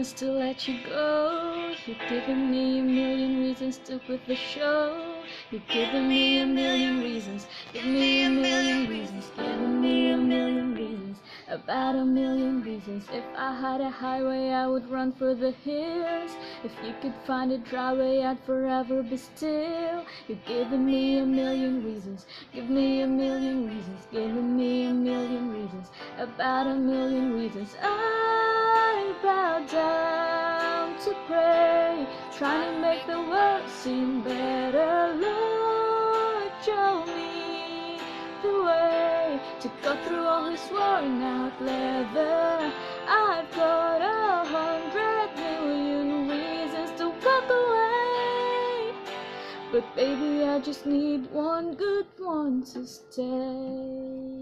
reasons to let you go. You're giving me a million reasons to quit the show. You're giving me a million reasons. Give me a million reasons. Giving me a million reasons. About a million reasons. If I had a highway, I would run for the hills. If you could find a dry way, I'd forever be still. You're giving me a million reasons. Give me a million reasons. Giving me a million reasons. About a million reasons. I bow down to pray, trying to make the world seem better. Lord, show me the way to go through all this worn out leather. I've got 100 million reasons to walk away, but baby, I just need one good one to stay.